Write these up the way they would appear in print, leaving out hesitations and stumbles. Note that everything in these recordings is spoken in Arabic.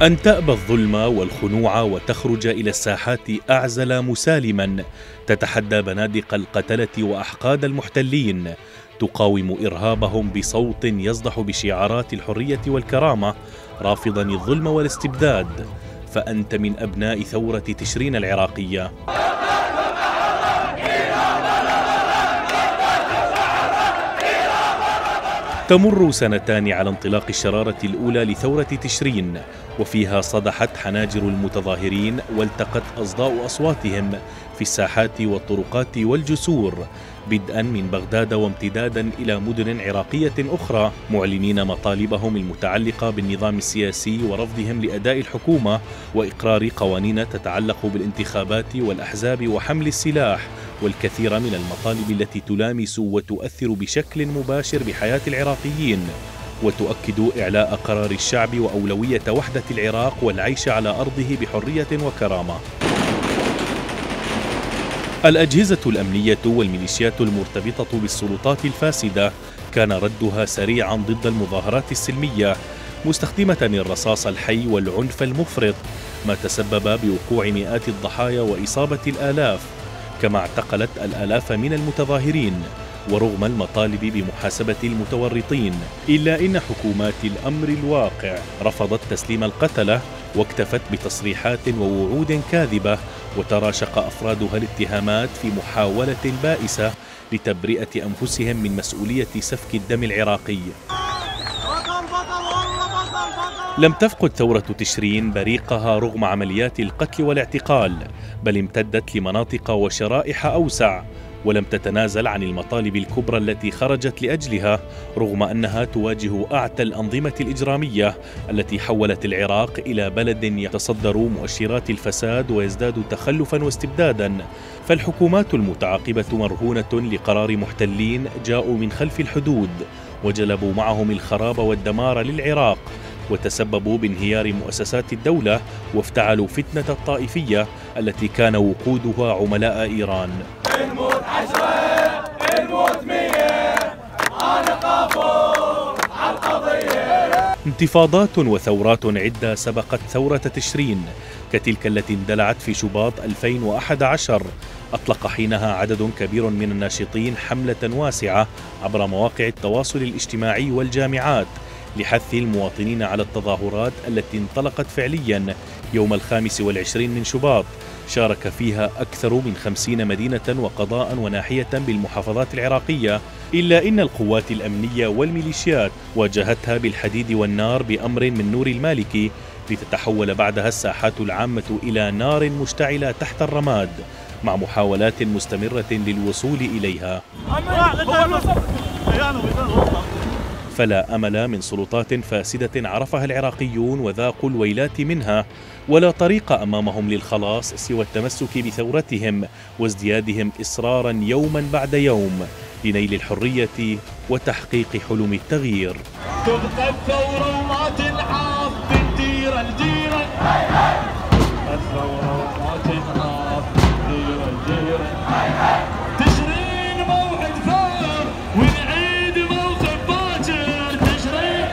أن تأبى الظلم والخنوع وتخرج إلى الساحات أعزل مسالما، تتحدى بنادق القتلة وأحقاد المحتلين، تقاوم إرهابهم بصوت يصدح بشعارات الحرية والكرامة، رافضا الظلم والاستبداد. فأنت من أبناء ثورة تشرين العراقية. تمر سنتان على انطلاق الشرارة الأولى لثورة تشرين، وفيها صدحت حناجر المتظاهرين والتقت أصداء أصواتهم في الساحات والطرقات والجسور، بدءا من بغداد وامتدادا إلى مدن عراقية أخرى، معلنين مطالبهم المتعلقة بالنظام السياسي ورفضهم لأداء الحكومة وإقرار قوانين تتعلق بالانتخابات والأحزاب وحمل السلاح، والكثير من المطالب التي تلامس وتؤثر بشكل مباشر بحياة العراقيين، وتؤكد إعلاء قرار الشعب وأولوية وحدة العراق والعيش على أرضه بحرية وكرامة. الأجهزة الأمنية والميليشيات المرتبطة بالسلطات الفاسدة كان ردها سريعا ضد المظاهرات السلمية، مستخدمة الرصاص الحي والعنف المفرط، ما تسبب بوقوع مئات الضحايا وإصابة الآلاف، كما اعتقلت الآلاف من المتظاهرين. ورغم المطالب بمحاسبة المتورطين، إلا إن حكومات الأمر الواقع رفضت تسليم القتلة، واكتفت بتصريحات ووعود كاذبة، وتراشق أفرادها الاتهامات في محاولة بائسة لتبرئة أنفسهم من مسؤولية سفك الدم العراقي. لم تفقد ثورة تشرين بريقها رغم عمليات القتل والاعتقال، بل امتدت لمناطق وشرائح أوسع، ولم تتنازل عن المطالب الكبرى التي خرجت لأجلها، رغم أنها تواجه أعتى الأنظمة الإجرامية التي حولت العراق إلى بلد يتصدر مؤشرات الفساد ويزداد تخلفا واستبدادا. فالحكومات المتعاقبة مرهونة لقرار محتلين جاءوا من خلف الحدود، وجلبوا معهم الخراب والدمار للعراق، وتسببوا بانهيار مؤسسات الدولة، وافتعلوا فتنة الطائفية التي كان وقودها عملاء إيران. الموت 10 الموت 100 أنا قافل على القضية. انتفاضات وثورات عدة سبقت ثورة تشرين، كتلك التي اندلعت في شباط 2011. أطلق حينها عدد كبير من الناشطين حملة واسعة عبر مواقع التواصل الاجتماعي والجامعات لحث المواطنين على التظاهرات التي انطلقت فعليا يوم 25 من شباط، شارك فيها أكثر من 50 مدينة وقضاء وناحية بالمحافظات العراقية، إلا إن القوات الأمنية والميليشيات واجهتها بالحديد والنار بأمر من نور المالكي، لتتحول بعدها الساحات العامة إلى نار مشتعلة تحت الرماد، مع محاولات مستمرة للوصول إليها. فلا أمل من سلطات فاسدة عرفها العراقيون وذاقوا الويلات منها، ولا طريق أمامهم للخلاص سوى التمسك بثورتهم وازديادهم إصرارا يوما بعد يوم لنيل الحرية وتحقيق حلم التغيير. تبقى الثورة وما تنعاف بندير الجيرة، الثورة وما تنعاف بندير الجيرة، تشرين موعد ثور ونعيد موقف باكر، تشرين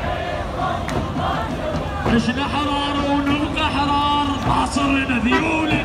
عشنا حرار ونبقى حرار، ما صرنا ذيول.